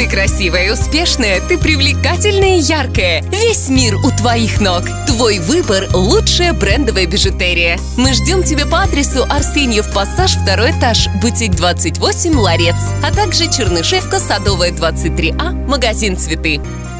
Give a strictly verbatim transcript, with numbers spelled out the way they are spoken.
Ты красивая и успешная, ты привлекательная и яркая. Весь мир у твоих ног. Твой выбор – лучшая брендовая бижутерия. Мы ждем тебя по адресу Арсеньев Пассаж, второй этаж, бутик двадцать восемь, Ларец, а также Чернышевка, Садовая, двадцать три А, магазин «Цветы».